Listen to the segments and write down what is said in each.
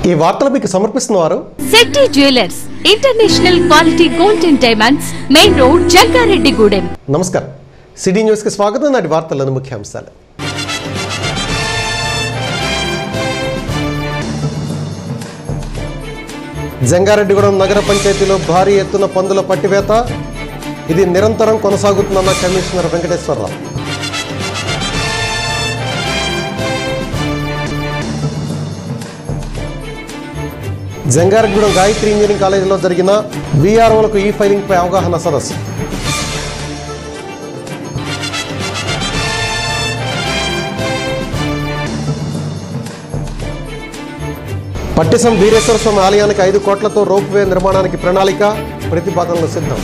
ఈ వార్తలు మీకు సమర్పిస్తున్నారు Shetty jewellers international quality gold and diamonds main road Jangareddygudem. నమస్కారం. సిటీ న్యూస్ కి స్వాగతం. నాటి వార్తల్లోని ముఖ్యాంశాలు. జంగారెడ్డిగూడెం నగర పంచాయతీలో భారీ ఎత్తున పందుల పట్టివేత. ఇది నిరంతరం కొనసాగుతుందన్న కమిషనర్ వెంకటేశ్వరరావు. జంగారెడ్డిగూడెం గాయత్రి ఇంజనీరింగ్ కాలేజీలో జరిగిన వీఆర్ఓలకు ఈ ఫైలింగ్ పై అవగాహన సదస్సు. పట్టిసం వీరేశ్వర స్వామి ఆలయానికి 5 కోట్లతో రోప్వే నిర్మాణానికి ప్రణాళిక, ప్రతిపాదనలు సిద్ధం.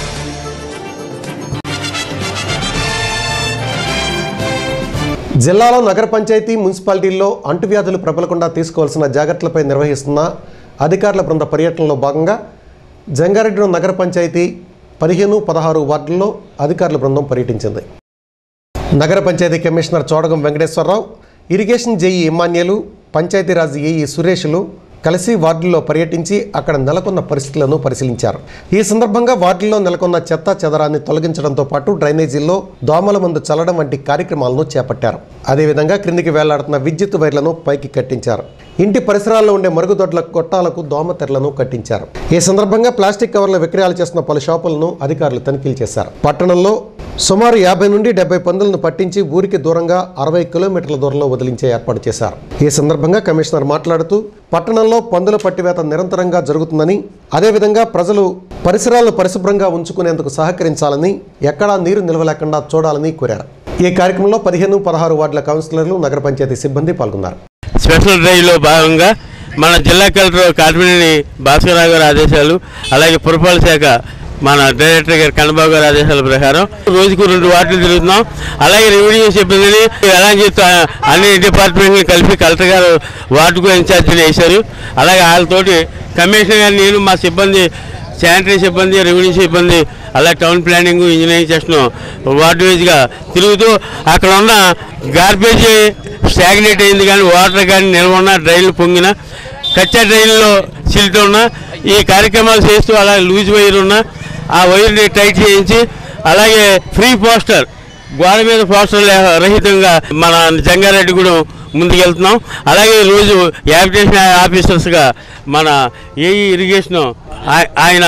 జిల్లాలో నగర పంచాయతీ మున్సిపాలిటీల్లో అంటువ్యాధులు ప్రబలకుండా తీసుకోవాల్సిన జాగ్రత్తలపై నిర్వహిస్తున్న అధికారుల బృంద పర్యటనలో భాగంగా జంగారెడ్డిగూడెం నగర పంచాయతీ 15, 16 వార్డుల్లో అధికారుల బృందం పర్యటించింది. నగర panchayat commissioner Chodagam Venkateswara Rao, irrigation JE Immanuel, Panchayati Raj AE సురేష్లు కలిసి వార్డుల్లో పర్యటించి అక్కడ నెలకొన్న పరిస్థితులను పరిశీలించారు. ఈ సందర్భంగా వార్డుల్లో నెలకొన్న చెత్త చెదరాన్ని తొలగించడంతో పాటు డ్రైనేజీల్లో దోమల మందు చల్లడం వంటి కార్యక్రమాలను చేపట్టారు. అదేవిధంగా క్రిందికి వేలాడుతున్న విద్యుత్ వైర్లను పైకి కట్టించారు. ఇంటి పరిసరాల్లో ఉండే మరుగుదొడ్ల కొట్టాలకు దోమ తెరలను కట్టించారు. ఈ సందర్భంగా ప్లాస్టిక్ కవర్ల విక్రయాలు చేస్తున్న పలు షాపులను అధికారులు తనిఖీలు చేశారు. పట్టణంలో సుమారు 50 నుండి 70 పందులను పట్టించి ఊరికి దూరంగా 60 కిలోమీటర్ల దూరంలో వదిలించే ఏర్పాటు చేశారు. ఈ సందర్భంగా కమిషనర్ మాట్లాడుతూ పట్టణంలో పందుల పట్టివేత నిరంతరంగా జరుగుతుందని, అదేవిధంగా ప్రజలు పరిసరాలను పరిశుభ్రంగా ఉంచుకునేందుకు సహకరించాలని, ఎక్కడా నీరు నిల్వలేకుండా చూడాలని కోరారు. ఈ కార్యక్రమంలో 15, 16 వార్డుల కౌన్సిలర్లు, నగర పంచాయతీ సిబ్బంది పాల్గొన్నారు. స్పెషల్ డ్రైవ్లో భాగంగా మన జిల్లా కలెక్టర్ కాటిమినేని భాస్కరరావు గారి ఆదేశాలు, అలాగే పురపాలక శాఖ మన డైరెక్టర్ గారు కన్నబాబు గారి ఆదేశాల ప్రకారం రోజుకు 2 వార్డులు తిరుగుతున్నాం. అలాగే రెవెన్యూ సిబ్బందిని అలాగే అన్ని డిపార్ట్మెంట్ని కలిపి కలెక్టర్ గారు వార్డుకు ఇన్ఛార్జీలు వేశారు. అలాగే వాళ్ళతోటి కమిషనర్ గారు, నేను, మా సిబ్బంది, శానిటరీ సిబ్బంది, రెవెన్యూ సిబ్బంది, అలాగే town planning, engineering section ward వైజ్గా తిరుగుతూ అక్కడ ఉన్న గార్బేజ్ స్టాగ్నేట్ అయింది కానీ వాటర్ కానీ నిల్వ ఉన్న, డ్రైన్లు పొంగిన, కచ్చా డ్రైన్లో సిల్ట్ ఉన్న, ఈ కార్యక్రమాలు చేస్తూ అలాగే లూజ్ వైర్ ఉన్న ఆ వైర్ని టైట్ చేయించి, అలాగే ఫ్రీ పోస్టర్, గోడ మీద పోస్టర్ రహితంగా మన జంగారెడ్డిగూడెం ముందుకెళ్తున్నాం. అలాగే ఈరోజు యాజిటేషన్ ఆఫీసర్స్గా మన ఏఈ ఇరిగేషన్ ఆయన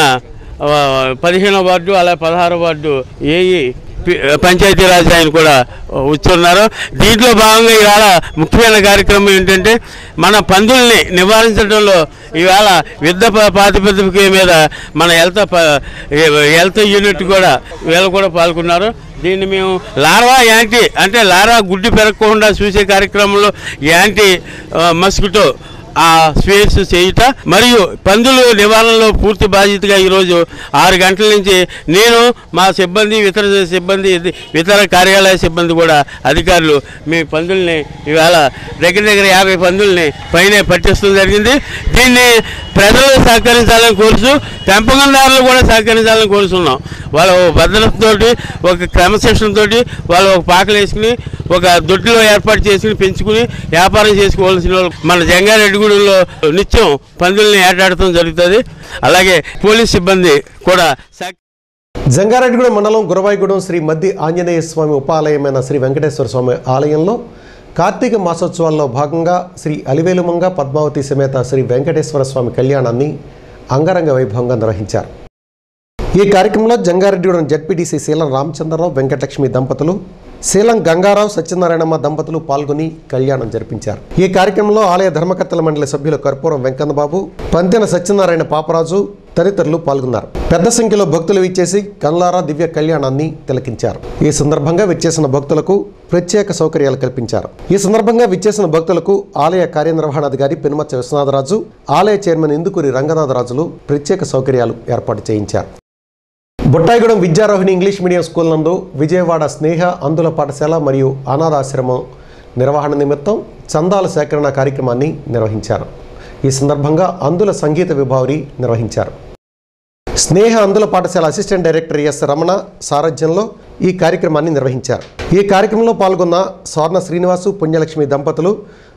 15వ వార్డు, అలాగే 16వ వార్డు ఏఈ పంచాయతీరాజ్ ఆయన కూడా వచ్చున్నారు. దీంట్లో భాగంగా ఇవాళ ముఖ్యమైన కార్యక్రమం ఏంటంటే మన పందుల్ని నివారించడంలో ఇవాళ యుద్ధ ప్రాతిపదిక మీద మన హెల్త్ యూనిట్ కూడా వీళ్ళు కూడా పాల్గొన్నారు. దీన్ని మేము లార్వా యాంటీ, అంటే లార్వా గుడ్డి పెరగకుండా చూసే కార్యక్రమంలో యాంటీ మస్కిటో ఆ స్ప్రేస్ చేయుట మరియు పందులు నివారణలో పూర్తి బాధ్యతగా ఈరోజు 6 గంటల నుంచి నేను, మా సిబ్బంది, ఇతర కార్యాలయ సిబ్బంది కూడా అధికారులు మీ పందుల్ని ఇవాళ దగ్గర 50 పందుల్ని పైన పట్టించడం జరిగింది. దీన్ని ప్రజలు సహకరించాలని కోరుతూ, పెంపకందారులు కూడా సహకరించాలని కోరుతున్నాం. వాళ్ళ భద్రతతోటి, ఒక క్రమశిక్షణతో వాళ్ళు ఒక పాకలు వేసుకుని, ఒక దొడ్లో ఏర్పాటు చేసుకుని పెంచుకుని వ్యాపారం చేసుకోవాల్సిన మన జంగారెడ్డిగూడెంలో నిత్యం పందుల్ని ఏటాడటం జరుగుతుంది. అలాగే పోలీస్ సిబ్బంది కూడా. జంగారెడ్డిగూడెం మండలం గురవాయిగూడెం శ్రీ మద్ది ఆంజనేయ స్వామి ఉపాలయమైన శ్రీ వెంకటేశ్వర స్వామి ఆలయంలో కార్తీక మాసోత్సవాల్లో భాగంగా శ్రీ అలివేలుమంగ పద్మావతి సమేత శ్రీ వెంకటేశ్వర స్వామి కళ్యాణాన్ని అంగరంగ వైభవంగా నిర్వహించారు. ఈ కార్యక్రమంలో జంగారెడ్డిగూడెం జడ్పీటీసీ శీలం రామచంద్రరావు, వెంకటలక్ష్మి దంపతులు, శీలం గంగారావు, సత్యనారాయణమ్మ దంపతులు పాల్గొని కళ్యాణం జరిపించారు. ఈ కార్యక్రమంలో ఆలయ ధర్మకర్తల మండలి సభ్యులు కర్పూరం వెంకన్నబాబు, పంతెన సత్యనారాయణ పాపరాజు తదితరులు పాల్గొన్నారు. పెద్ద సంఖ్యలో భక్తులు విచ్చేసి కల్లారా దివ్య కళ్యాణాన్ని తిలకించారు. ఈ సందర్భంగా విచ్చేసిన భక్తులకు ప్రత్యేక సౌకర్యాలు కల్పించారు. ఈ సందర్భంగా విచ్చేసిన భక్తులకు ఆలయ కార్యనిర్వహణాధికారి పెనుమచ్చ విశ్వనాథరాజు, ఆలయ చైర్మన్ ఇందుకూరి రంగనాథరాజులు ప్రత్యేక సౌకర్యాలు ఏర్పాటు చేయించారు. Buttaigudem Vidyarohini English medium school నందు విజయవాడ స్నేహ అందుల పాఠశాల మరియు అనాథాశ్రమం నిర్వహణ నిమిత్తం చందాల సేకరణ కార్యక్రమాన్ని నిర్వహించారు. ఈ సందర్భంగా అందుల సంగీత విభావరి నిర్వహించారు. స్నేహ అందుల పాఠశాల అసిస్టెంట్ డైరెక్టర్ ఎస్ రమణ సారథ్యంలో ఈ కార్యక్రమాన్ని నిర్వహించారు. ఈ కార్యక్రమంలో పాల్గొన్న స్వర్ణ శ్రీనివాసు, పుణ్యలక్ష్మి దంపతులు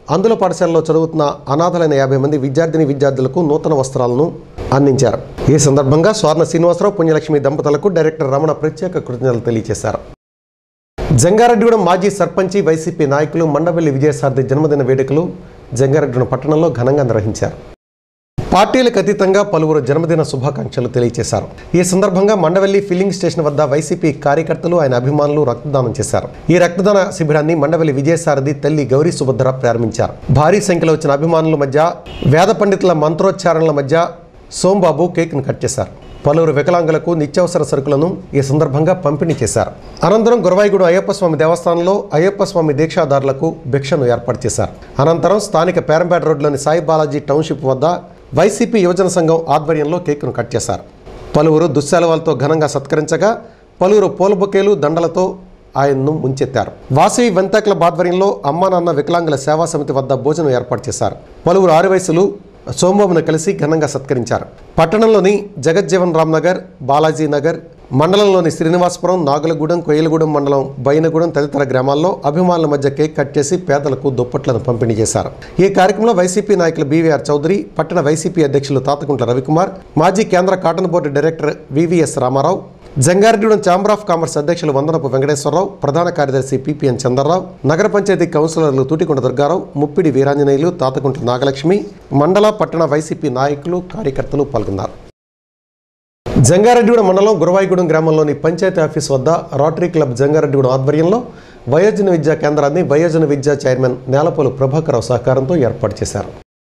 అందుల పాఠశాలలో చదువుతున్న అనాథలైన 50 మంది విద్యార్థులకు నూతన వస్త్రాలను అందించారు. ఈ సందర్భంగా స్వర్ణ శ్రీనివాసరావు, పుణ్యలక్ష్మి దంపతులకు డైరెక్టర్ రమణ ప్రత్యేక కృతజ్ఞతలు తెలియజేశారు. జంగారెడ్డిగూడెం మాజీ సర్పంచి, వైసీపీ నాయకులు మండవెల్లి విజయసారథి జన్మదిన వేడుకలు జంగారెడ్డిగూడెం పట్టణంలో ఘనంగా నిర్వహించారు. పార్టీలకు అతీతంగా పలువురు జన్మదిన శుభాకాంక్షలు తెలియజేశారు. ఈ సందర్భంగా మండవెల్లి ఫిల్లింగ్ స్టేషన్ వద్ద వైసీపీ కార్యకర్తలు, ఆయన అభిమానులు రక్తదానం చేశారు. ఈ రక్తదాన శిబిరాన్ని మండవెల్లి విజయసారథి తల్లి గౌరీ సుభద్ర ప్రారంభించారు. భారీ సంఖ్యలో వచ్చిన అభిమానుల మధ్య, వేద పండితుల మంత్రోచ్చారణల మధ్య సోంబాబు కేక్ను కట్ చేశారు. పలువురు వికలాంగులకు నిత్యావసర సరుకులను ఈ సందర్భంగా పంపిణీ చేశారు. అనంతరం గురవాయిగూడెం అయ్యప్ప స్వామి దేవస్థానంలో అయ్యప్ప స్వామి దీక్షాదారులకు భిక్షను ఏర్పాటు చేశారు. అనంతరం స్థానిక పేరంపేట రోడ్లోని సాయి బాలాజీ టౌన్షిప్ వద్ద వైసీపీ యువజన సంఘం ఆధ్వర్యంలో కేక్ను కట్ చేశారు. పలువురు దుశ్శాలువాలతో ఘనంగా సత్కరించగా, పలువురు పూల బొకేలు, దండలతో ఆయన్ను ముంచెత్తారు. వాసవి వెంత క్లబ్ ఆధ్వర్యంలో అమ్మా నాన్న వికలాంగుల సేవా సమితి వద్ద భోజనం ఏర్పాటు చేశారు. పలువురు ఆరువయసులు సోమబాబును కలిసి ఘనంగా సత్కరించారు. పట్టణంలోని జగజ్జీవన్ రామ్ నగర్, బాలాజీ నగర్, మండలంలోని శ్రీనివాసపురం, నాగులగూడెం, కొయ్యలగూడెం మండలం, బైనగూడెం తదితర గ్రామాల్లో అభిమానుల మధ్య కేక్ కట్ చేసి పేదలకు దుప్పట్లను పంపిణీ చేశారు. ఈ కార్యక్రమంలో వైసీపీ నాయకులు బీవీఆర్ చౌదరి, పట్టణ వైసీపీ అధ్యక్షులు తాతకుంట్ల రవికుమార్, మాజీ కేంద్ర cotton board director VVS Rama Rao, Jangareddygudem chamber of commerce అధ్యక్షులు వందనపు వెంకటేశ్వరరావు, ప్రధాన కార్యదర్శి పిపిఎన్ చంద్రరావు, నగర పంచాయతీ కౌన్సిలర్లు తూటికొండ దుర్గారావు, ముప్పిడి వీరాంజనేయులు, తాతకుంట్ల నాగలక్ష్మి, మండల పట్టణ వైసీపీ నాయకులు, కార్యకర్తలు పాల్గొన్నారు. జంగారెడ్డిగూడెం మండలం గురవాయిగూడెం గ్రామంలోని పంచాయతీ ఆఫీస్ వద్ద రోటరీ క్లబ్ జంగారెడ్డిగూడెం ఆధ్వర్యంలో వయోజన విద్యా కేంద్రాన్ని వయోజన విద్యా చైర్మన్ నేలపల్లి ప్రభాకరరావు సహకారంతో ఏర్పాటు చేశారు.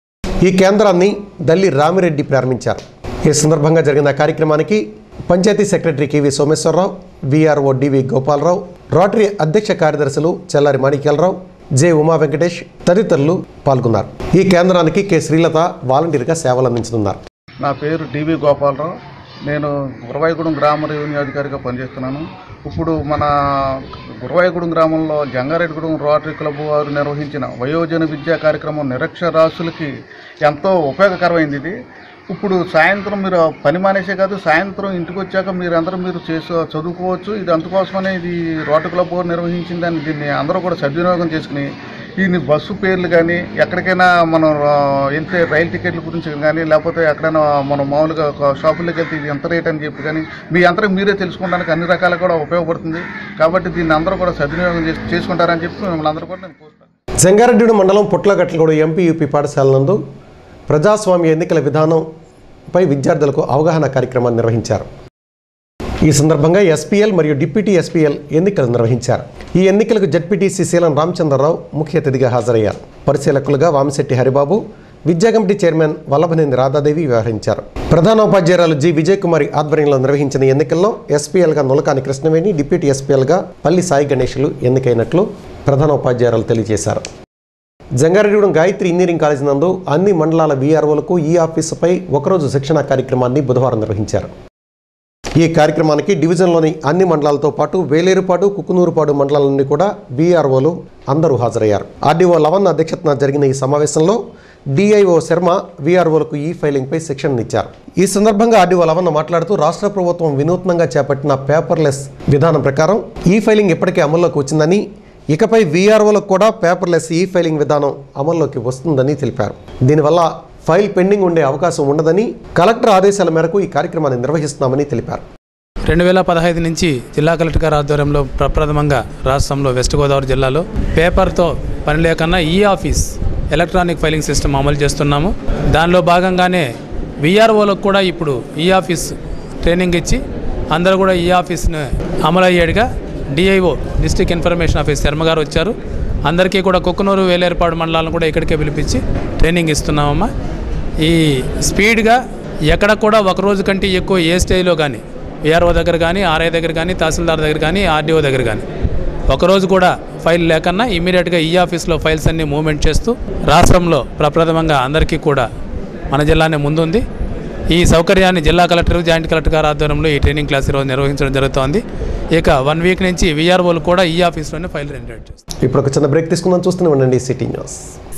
ఈ కేంద్రాన్ని దల్లి రామిరెడ్డి ప్రారంభించారు. ఈ సందర్భంగా జరిగిన కార్యక్రమానికి panchayat secretary KV Someswara Rao, VRO DV Gopala Rao, rotary అధ్యక్ష కార్యదర్శులు చెల్లారి మాణిక్యాలరావు, జె ఉమా వెంకటేష్ తదితరులు పాల్గొన్నారు. ఈ కేంద్రానికి కె శ్రీలత వాలంటీర్గా సేవలు అందించనున్నారు. నా పేరు డివి గోపాలరావు. నేను గురవాయిగూడెం గ్రామ రెవెన్యూ అధికారిగా పనిచేస్తున్నాను. ఇప్పుడు మన గురవాయిగూడెం గ్రామంలో జంగారెడ్డిగూడెం రోటరీ క్లబ్ వారు నిర్వహించిన వయోజన విద్యా కార్యక్రమం నిరక్షరాస్యులకి ఎంతో ఉపయోగకరమైంది. ఇది ఇప్పుడు సాయంత్రం మీరు పని మానేసే కాదు, సాయంత్రం ఇంటికి వచ్చాక మీరు చదువుకోవచ్చు. ఇది అందుకోసమనే ఇది రోటరీ క్లబ్ వారు నిర్వహించిందని దీన్ని అందరూ కూడా సద్వినియోగం చేసుకుని దీన్ని బస్సు పేర్లు కానీ, ఎక్కడికైనా మనం వెళ్తే రైలు టికెట్ల గురించి కానీ, లేకపోతే ఎక్కడైనా మనం మామూలుగా షాపుల్లోకి వెళ్తే ఇది ఎంత రేట్ అని చెప్పి కానీ మీ అంతరం మీరే తెలుసుకోవడానికి అన్ని రకాలుగా కూడా ఉపయోగపడుతుంది. కాబట్టి దీన్ని అందరూ కూడా సద్వినియోగం చేసుకుంటారని చెప్పి మిమ్మల్ని అందరూ కూడా నేను కోరుతాను. జంగారెడ్డిగూడెం మండలం పుట్లగట్లగూడ ఎంపీ యూపీ పాఠశాల నందు ప్రజాస్వామ్య ఎన్నికల విధానంపై విద్యార్థులకు అవగాహన కార్యక్రమాన్ని నిర్వహించారు. ఈ సందర్భంగా ఎస్పీఎల్ మరియు డిప్యూటీ ఎస్పీఎల్ ఎన్నికలు నిర్వహించారు. ఈ ఎన్నికలకు జడ్పీటీసీ శీలం రామచంద్రరావు ముఖ్య అతిథిగా హాజరయ్యారు. పరిశీలకులుగా వామిశెట్టి హరిబాబు, విద్యా కమిటీ చైర్మన్ వల్లభనేని రాధాదేవి వ్యవహరించారు. ప్రధానోపాధ్యాయురాలు జి విజయకుమారి ఆధ్వర్యంలో నిర్వహించిన ఎన్నికల్లో ఎస్పీఎల్గా నులకాని కృష్ణవేణి, డిప్యూటీ ఎస్పీఎల్గా పల్లి సాయి గణేశులు ఎన్నికైనట్లు ప్రధానోపాధ్యాయురాలు తెలియజేశారు. జంగారెడ్డిగూడెం గాయత్రి ఇంజనీరింగ్ కాలేజీ నందు అన్ని మండలాల వీఆర్ఓలకు ఈ ఆఫీసుపై ఒకరోజు శిక్షణా కార్యక్రమాన్ని బుధవారం నిర్వహించారు. ఈ కార్యక్రమానికి డివిజన్లోని అన్ని మండలాలతో పాటు వేలేరుపాడు, కుకునూరుపాడు మండలాల నుండి కూడా బీఆర్ఓలు అందరూ హాజరయ్యారు. ఆర్డీఓ లవన్ అధ్యక్షతన జరిగిన ఈ సమావేశంలో డిఐఓ శర్మ వీఆర్ఓలకు ఈ ఫైలింగ్పై శిక్షణనిచ్చారు. ఈ సందర్భంగా ఆర్డీఓ లవన్ మాట్లాడుతూ రాష్ట్ర ప్రభుత్వం వినూత్నంగా చేపట్టిన పేపర్లెస్ విధానం ప్రకారం ఈ ఫైలింగ్ ఇప్పటికే అమల్లోకి వచ్చిందని, ఇకపై వీఆర్ఓలకు కూడా పేపర్లెస్ ఈ ఫైలింగ్ విధానం అమల్లోకి వస్తుందని తెలిపారు. దీనివల్ల ఫైల్ పెండింగ్ ఉండే అవకాశం ఉండదని, కలెక్టర్ ఆదేశాల మేరకు ఈ కార్యక్రమాన్ని నిర్వహిస్తున్నామని తెలిపారు. 2015 నుంచి జిల్లా కలెక్టర్ గారి ఆధ్వర్యంలో ప్రప్రథమంగా రాష్ట్రంలో వెస్ట్ గోదావరి జిల్లాలో పేపర్తో పని లేకన్నా ఈ ఆఫీస్ ఎలక్ట్రానిక్ ఫైలింగ్ సిస్టమ్ అమలు చేస్తున్నాము. దానిలో భాగంగానే వీఆర్ఓలకు కూడా ఇప్పుడు ఈ ఆఫీస్ ట్రైనింగ్ ఇచ్చి అందరూ కూడా ఈ ఆఫీస్ను అమలు అయ్యేట్టుగా DIO district information office Sharma garu వచ్చారు. అందరికీ కూడా కుక్కునూరు, వేలేరుపాడు మండలాలను కూడా ఇక్కడికే పిలిపించి ట్రైనింగ్ ఇస్తున్నామమ్మా. ఈ స్పీడ్గా ఎక్కడ కూడా ఒక రోజు కంటే ఎక్కువ ఏ స్టేజ్లో కానీ వీఆర్ఓ దగ్గర కానీ, ఆర్ఐ దగ్గర కానీ, తహసీల్దార్ దగ్గర కానీ, ఆర్డీఓ దగ్గర కానీ ఒకరోజు కూడా ఫైల్ లేకన్నా ఇమ్మీడియట్గా ఈ ఆఫీస్లో ఫైల్స్ అన్నీ మూవ్మెంట్ చేస్తూ రాష్ట్రంలో ప్రప్రథమంగా అందరికీ కూడా మన జిల్లానే ముందుంది. ఈ సౌకర్యాన్ని జిల్లా కలెక్టర్, జాయింట్ కలెక్టర్ గారి ఆధ్వర్యంలో ఈ ట్రైనింగ్ క్లాస్ ఈరోజు నిర్వహించడం జరుగుతోంది. ఇక 1 వీక్ నుంచి వీఆర్ఓలు కూడా ఈ ఆఫీస్లోనే ఫైల్ జనరేట్ చేస్తారు. ఇప్పుడు ఒక చిన్న బ్రేక్ తీసుకుందాం. చూస్తూనే ఉండండి సిటీ న్యూస్.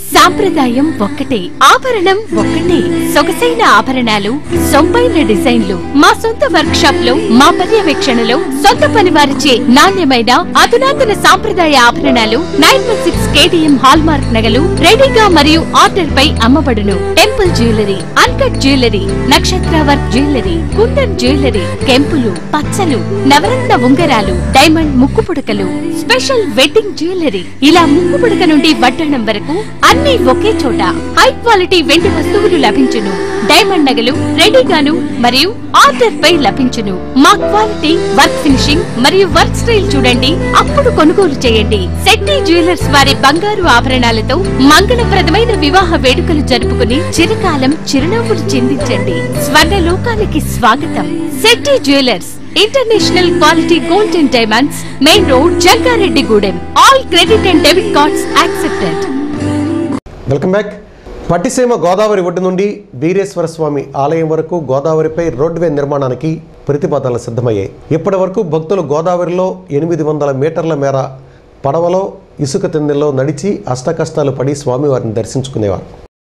సాంప్రదాయం ఒక్కటే, ఆభరణం ఒక్కటే. సొగసైన ఆభరణాలు, సొంపైన డిజైన్లు మా సొంత వర్క్ షాప్ లో, మా పర్యవేక్షణలో సొంత పని వారిచే నాణ్యమైన అధునాతన సాంప్రదాయ ఆభరణాలు 916 KDM హాల్ మార్క్ నగలు రెడీగా మరియు ఆర్డర్ పై అమ్మబడును. టెంపుల్ జ్యువెలరీ, అన్కట్ జ్యువెలరీ, నక్షత్ర వర్క్ జ్యువెలరీ, కుందన్ జ్యువెలరీ, కెంపులు, పచ్చలు, నవరత్న ఉంగరాలు, డైమండ్ ముక్కు పుడకలు, స్పెషల్ వెడ్డింగ్ జ్యువెలరీ, ఇలా ముక్కు పుడక నుండి వడ్డాణం వరకు అన్ని ఒకే చోట. హై క్వాలిటీ వెండి వస్తువులు లభించును. డైమండ్ నగలు రెడీగాను మరియు ఆర్డర్ పై లభించును. మా క్వాలిటీ, వర్క్ ఫినిషింగ్ మరియు వర్క్ స్టైల్ చూడండి, అప్పుడు కొనుగోలు చేయండి. శెట్టి జ్యువెలర్స్ వారి బంగారు ఆభరణాలతో మంగళప్రదమైన వివాహ వేడుకలు జరుపుకుని చిరకాలం చిరునవ్వులు చిందించండి. స్వర్ణలోకానికి స్వాగతం. Shetty jewellers, international quality gold and diamonds, main road, Jangareddygudem. All credit and debit cards accepted. Welcome back. Pattiseema Godavari ఒడ్డు నుండి వీరేశ్వర స్వామి ఆలయం వరకు గోదావరిపై రోడ్వే నిర్మాణానికి ప్రతిపాదనలు సిద్ధమయ్యాయి. ఇప్పటి వరకు భక్తులు గోదావరిలో 800 మీటర్ల మేర పడవలో ఇసుక తిన్నెల్లో నడిచి అష్టకష్టాలు పడి స్వామివారిని దర్శించుకునేవారు.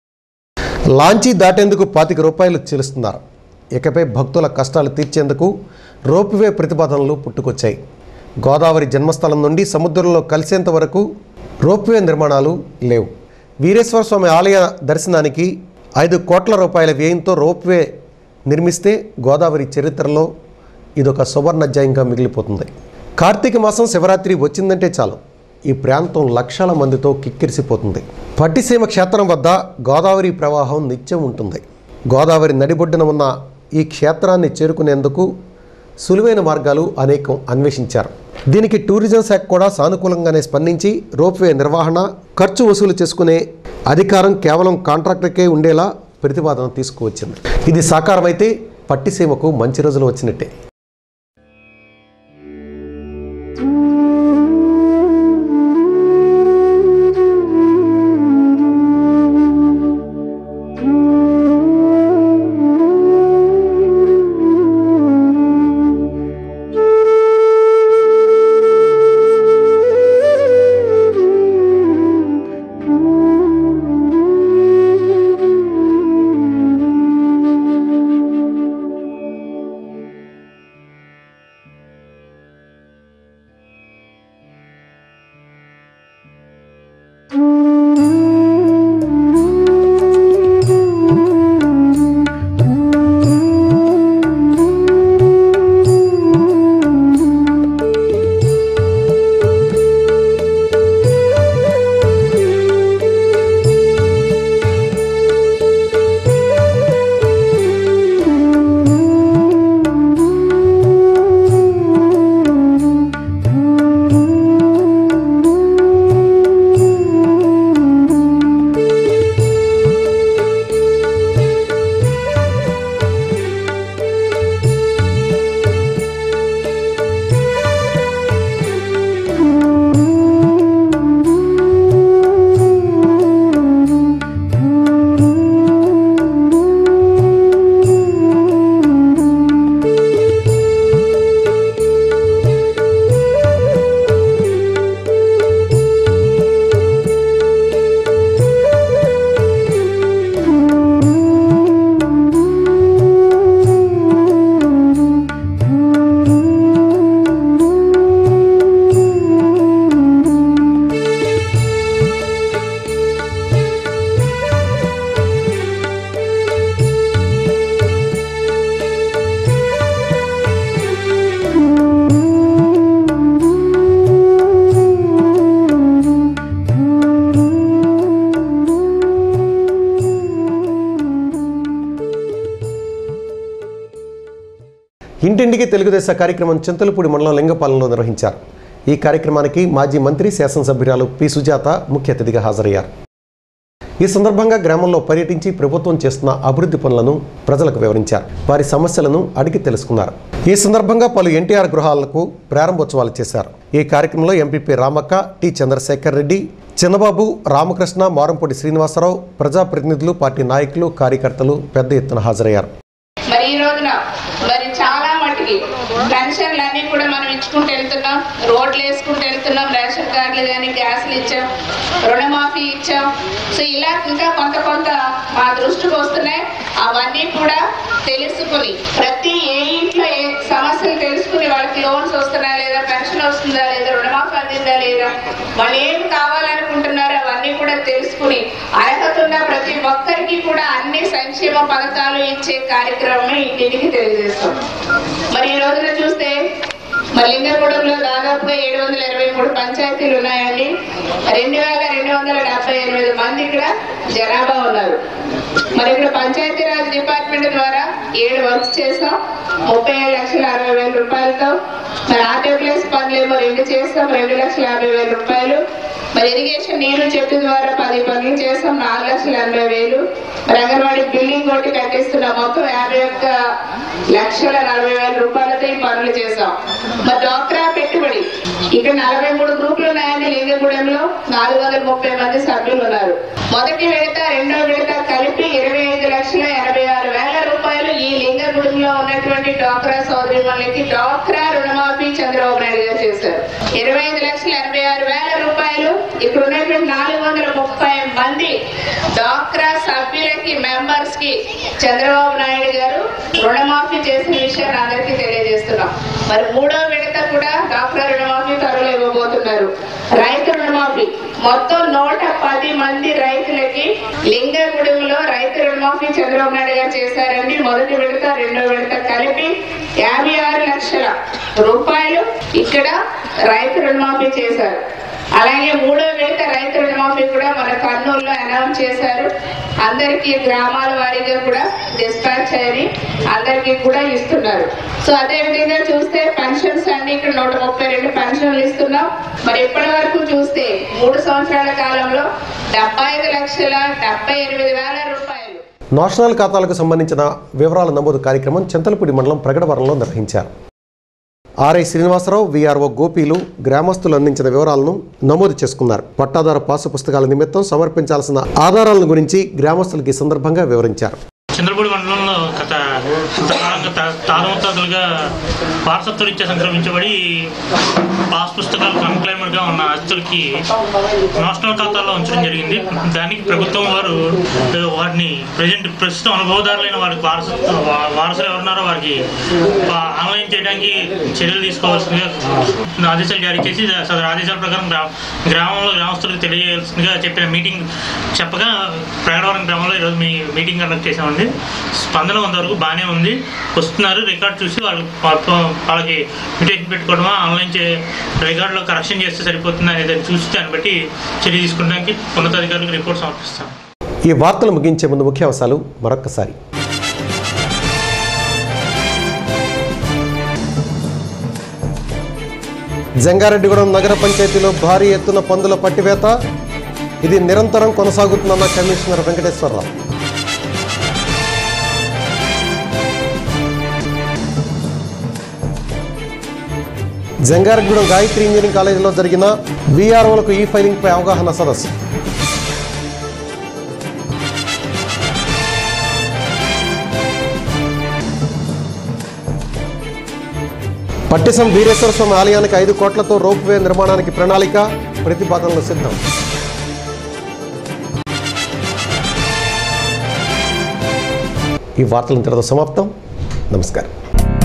లాంచీ దాటేందుకు 25 రూపాయలు చెల్లిస్తున్నారు. ఇకపై భక్తుల కష్టాలు తీర్చేందుకు రోప్వే ప్రతిపాదనలు పుట్టుకొచ్చాయి. గోదావరి జన్మస్థలం నుండి సముద్రంలో కలిసేంత వరకు రోప్వే నిర్మాణాలు లేవు. వీరేశ్వర స్వామి ఆలయ దర్శనానికి 5 కోట్ల రూపాయల వ్యయంతో రోప్వే నిర్మిస్తే గోదావరి చరిత్రలో ఇదొక సువర్ణాధ్యాయంగా మిగిలిపోతుంది. కార్తీక మాసం శివరాత్రి వచ్చిందంటే చాలు ఈ ప్రాంతం లక్షల మందితో కిక్కిరిసిపోతుంది. పట్టిసీమ క్షేత్రం వద్ద గోదావరి ప్రవాహం నిత్యం ఉంటుంది. గోదావరి నడిబొడ్డున ఉన్న ఈ క్షేత్రాన్ని చేరుకునేందుకు సులువైన మార్గాలు అనేకం అన్వేషించారు. దీనికి టూరిజం శాఖ కూడా సానుకూలంగానే స్పందించి రోప్వే నిర్వహణ, ఖర్చు వసూలు చేసుకునే అధికారం కేవలం కాంట్రాక్టర్కే ఉండేలా ప్రతిపాదన తీసుకువచ్చింది. ఇది సాకారమైతే పట్టిసీమకు మంచి రోజులు వచ్చినట్టే. ఇంటింటికి తెలుగుదేశ కార్యక్రమం చింతలపూడి మండలం లింగపాలెంలో నిర్వహించారు. ఈ కార్యక్రమానికి మాజీ మంత్రి శాసనసభ్యురాలు పి సుజాత ముఖ్య అతిథిగా హాజరయ్యారు. ఈ సందర్భంగా గ్రామంలో పర్యటించి ప్రభుత్వం చేస్తున్న అభివృద్ధి పనులను ప్రజలకు వివరించారు. వారి సమస్యలను అడిగి తెలుసుకున్నారు. ఈ సందర్భంగా పలు ఎన్టీఆర్ గృహాలకు ప్రారంభోత్సవాలు చేశారు. ఈ కార్యక్రమంలో ఎంపీపీ రామక్క, టి చంద్రశేఖర్ రెడ్డి, చిన్నబాబు, రామకృష్ణ, మారంపూడి శ్రీనివాసరావు, ప్రజాప్రతినిధులు, పార్టీ నాయకులు, కార్యకర్తలు పెద్ద ఎత్తున హాజరయ్యారు. మరి ఈ రోజున చాలా మటుకి పెన్షన్లు అన్నీ కూడా మనం ఇచ్చుకుంటూ వెళ్తున్నాం, రోడ్లు వేసుకుంటూ వెళ్తున్నాం, రేషన్ కార్డులు కానీ గ్యాస్లు ఇచ్చాం, రుణమాఫీ ఇచ్చాం, సో ఇలా ఇంకా కొంత మా దృష్టికి వస్తున్నాయి. అవన్నీ కూడా తెలుసుకుని ప్రతి ఏ ఇంట్లో ఏ సమస్యలు తెలుసుకుని వాళ్ళకి లోన్స్ వస్తున్నాయా లేదా, పెన్షన్ వస్తుందా లేదా, రుణమాఫీ అందిందా లేదా, వాళ్ళు ఏం కావాలనుకుంటున్నారో అవన్నీ కూడా తెలుసుకుని అర్హత ఉన్న ప్రతి ఒక్కరికి కూడా అన్ని సంక్షేమ పథకాలు ఇచ్చే కార్యక్రమమే ఇంటింటికి తెలియజేస్తాం. మరి ఈ రోజున చూస్తే మరి లింగగూడెంలో దాదాపుగా 723 పంచాయతీలు ఉన్నాయండి. 2278 మంది ఇక్కడ జనాభా ఉన్నారు. మరి ఇక్కడ పంచాయతీరాజ్ డిపార్ట్మెంట్ ద్వారా 7 వర్క్స్ చేసాం 37,60,000 రూపాయలతో. మరి ఆర్డబ్ల్యూఎస్ పనులేమో 2 చేస్తాం 2,50,000 రూపాయలు. మరి ఇరిగేషన్ నీళ్లు చెట్టు ద్వారా 10 పనులు చేస్తాం 4,80,000. మరి అంగన్వాడీ బిల్డింగ్ ఒకటి కట్టిస్తున్నాం మొత్తం 51,40,000 రూపాయలతో ఈ పనులు చేసాం. మరి డ్వాక్రా పెట్టుబడి ఇక్కడ 43 గ్రూపులు ఉన్నాయండి. లింగగూడెంలో 430 మంది సభ్యులు ఉన్నారు. మొదటి విడత రెండో విడత కలిపి 25,86,000 రూపాయలు ఈ లింగగూడెంలో ఉన్నటువంటి డ్వాక్రా సోదరిమణులకి డ్వాక్రా రుణమాఫీ చంద్రబాబు నాయుడు గారు చేశారు. 25,86,000 రూపాయలు ఇక్కడ ఉన్నటువంటి 430 మంది డ్వాక్రా సభ్యులకి మెంబర్స్ కి చంద్రబాబు నాయుడు గారు రుణమాఫీ చేసిన విషయాన్ని అందరికీ తెలియజేస్తున్నాం. మరి మూడో విడత కూడా డ్వాక్రా రుణమాఫీ త్వరలో ఇవ్వబోతున్నారు. రైతు రుణమాఫీ మొత్తం 110 మంది రైతులకి లింగగూడెంలో రైతు రుణమాఫీ చంద్రబాబు నాయుడు గారు చేశారండి. మొదటి విడత రెండో విడత కలిపి 56 లక్షల రూపాయలు ఇక్కడ రైతు రుణమాఫీ చేశారు. అలాగే మూడో విడత రైతు రుణమాఫీ కూడా మన కర్నూలులో అనౌన్స్ చేశారు. అందరికీ గ్రామాల వారీగా కూడా డిస్పాచ్ అయ్యి అందరికీ కూడా ఇస్తున్నారు. సో అదే విధంగా చూస్తే పెన్షన్స్ అన్ని ఇక్కడ 132 పెన్షన్లు ఇస్తున్నాం. మరి ఇప్పటి వరకు చూస్తే 3 సంవత్సరాల కాలంలో 75,78,000 రూపాయలు. నేషనల్ ఖాతాలకు సంబంధించిన వివరాల నమోదు కార్యక్రమం చింతలపూడి మండలం ప్రగడవరంలో నిర్వహించారు. ఆర్ఐ శ్రీనివాసరావు, విఆర్ఓ గోపీలు గ్రామస్తులు అందించిన వివరాలను నమోదు చేసుకున్నారు. పట్టాదారు పాసు పుస్తకాల నిమిత్తం సమర్పించాల్సిన ఆధారాలను గురించి గ్రామస్తులకు ఈ సందర్భంగా వివరించారు. చంద్రపూడి మండలంలో గత కొంతకాలంగా తారుమారులుగా వారసత్వరీత్యా సంక్రమించబడి పాస్ పుస్తకాలకు అన్క్లైమ్డ్గా ఉన్న ఆస్తులకి నేషనల్ ఖాతాలో ఉంచడం జరిగింది. దానికి ప్రభుత్వం వారు వాటిని ప్రస్తుతం అనుభవదారులైన వారికి వారసులు ఎవరున్నారో వారికి ఆన్లైన్ చేయడానికి చర్యలు తీసుకోవాల్సిందిగా ఆదేశాలు జారీ చేసి సదరు ఆదేశాల ప్రకారం గ్రామంలో గ్రామస్తులకు తెలియజేయాల్సిందిగా చెప్పిన మీటింగ్ చెప్పగా ప్రగడవరం గ్రామంలో ఈరోజు మీటింగ్ కండక్ట్ చేసామండి. స్పందన కొంతవరకు బాగానే ఉంది. వస్తున్నారు, రికార్డ్ చూసి వాళ్ళకి మ్యూటేషన్ పెట్టుకోవడమా ఆన్లైన్ రికార్డులో కరెక్షన్ చేస్తే సరిపోతుంది అనేది చూసి దాన్ని బట్టి చర్య తీసుకోవడానికి ఉన్నతాధికారులకు రిపోర్ట్ సమర్పిస్తాం. ఈ వార్తలు ముగించే ముందు ముఖ్యాంశాలు మరొకసారి. జంగారెడ్డిగూడెం నగర పంచాయతీలో భారీ ఎత్తున పందుల పట్టివేత, ఇది నిరంతరం కొనసాగుతుందన్న కమిషనర్ వెంకటేశ్వరరావు. జంగారెడ్డిగూడెం గాయత్రి ఇంజనీరింగ్ కాలేజీలో జరిగిన వీఆర్ఓలకు ఈ ఫైలింగ్పై అవగాహన సదస్సు. పట్టిసం వీరేశ్వర స్వామి ఆలయానికి 5 కోట్లతో రోప్వే నిర్మాణానికి ప్రణాళిక, ప్రతిపాదనలు సిద్ధం. ఈ వార్తలు ఇంతటితో సమాప్తం. నమస్కారం.